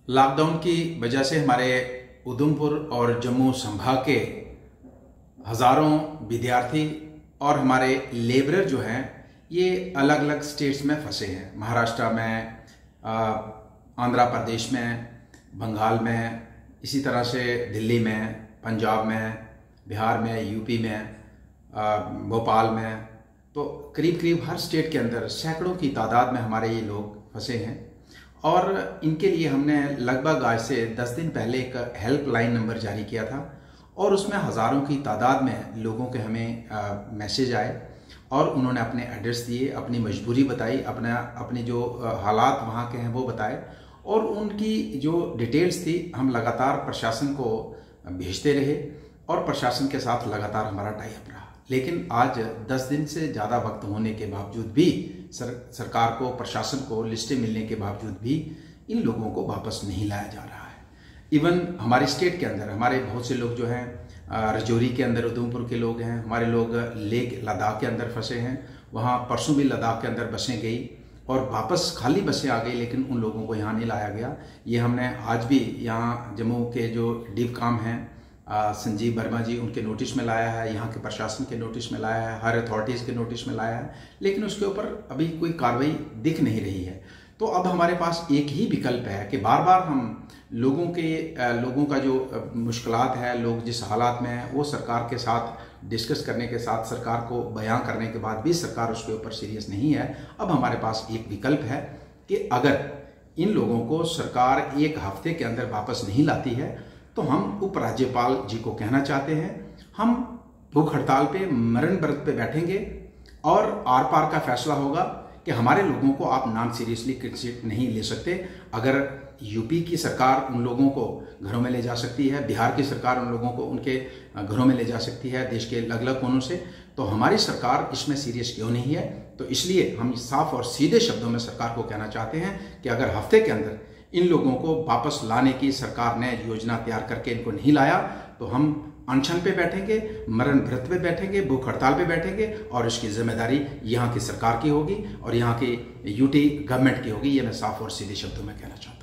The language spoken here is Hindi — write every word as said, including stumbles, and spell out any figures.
लॉकडाउन की वजह से हमारे उधमपुर और जम्मू संभाग के हज़ारों विद्यार्थी और हमारे लेबरर जो हैं ये अलग अलग स्टेट्स में फंसे हैं। महाराष्ट्र में, आंध्र प्रदेश में, बंगाल में, इसी तरह से दिल्ली में, पंजाब में, बिहार में, यूपी में, भोपाल में, तो करीब करीब हर स्टेट के अंदर सैकड़ों की तादाद में हमारे ये लोग फंसे हैं। और इनके लिए हमने लगभग आज से दस दिन पहले एक हेल्पलाइन नंबर जारी किया था और उसमें हज़ारों की तादाद में लोगों के हमें आ, मैसेज आए और उन्होंने अपने एड्रेस दिए, अपनी मजबूरी बताई, अपना अपनी जो हालात वहाँ के हैं वो बताए और उनकी जो डिटेल्स थी हम लगातार प्रशासन को भेजते रहे और प्रशासन के साथ लगातार हमारा टाई अप रहा। लेकिन आज दस दिन से ज़्यादा वक्त होने के बावजूद भी सर, सरकार को, प्रशासन को लिस्टें मिलने के बावजूद भी इन लोगों को वापस नहीं लाया जा रहा है। इवन हमारे स्टेट के अंदर हमारे बहुत से लोग जो हैं राजौरी के अंदर, उधमपुर के लोग हैं, हमारे लोग लेह लद्दाख के अंदर फंसे हैं। वहाँ परसों भी लद्दाख के अंदर बसें गई और वापस खाली बसें आ गई, लेकिन उन लोगों को यहाँ नहीं लाया गया। ये हमने आज भी यहाँ जम्मू के जो डीव काम हैं संजीव वर्मा जी, उनके नोटिस में लाया है, यहाँ के प्रशासन के नोटिस में लाया है, हर अथॉरिटीज़ के नोटिस में लाया है, लेकिन उसके ऊपर अभी कोई कार्रवाई दिख नहीं रही है। तो अब हमारे पास एक ही विकल्प है कि बार बार हम लोगों के लोगों का जो मुश्किलात है, लोग जिस हालात में हैं, वो सरकार के साथ डिस्कस करने के साथ, सरकार को बयां करने के बाद भी सरकार उसके ऊपर सीरियस नहीं है। अब हमारे पास एक विकल्प है कि अगर इन लोगों को सरकार एक हफ्ते के अंदर वापस नहीं लाती है तो हम उपराज्यपाल जी को कहना चाहते हैं, हम भूख हड़ताल पे, मरण व्रत पे बैठेंगे और आर पार का फैसला होगा कि हमारे लोगों को आप नॉन सीरियसली कंसीडर नहीं ले सकते। अगर यूपी की सरकार उन लोगों को घरों में ले जा सकती है, बिहार की सरकार उन लोगों को उनके घरों में ले जा सकती है देश के अलग अलग कोनों से, तो हमारी सरकार इसमें सीरियस क्यों नहीं है? तो इसलिए हम साफ और सीधे शब्दों में सरकार को कहना चाहते हैं कि अगर हफ्ते के अंदर इन लोगों को वापस लाने की सरकार ने योजना तैयार करके इनको नहीं लाया तो हम अनशन पे बैठेंगे, मरण व्रत पे बैठेंगे, भूख हड़ताल पे बैठेंगे और इसकी जिम्मेदारी यहाँ की सरकार की होगी और यहाँ की यूटी गवर्नमेंट की होगी। ये मैं साफ और सीधे शब्दों में कहना चाहूँगा।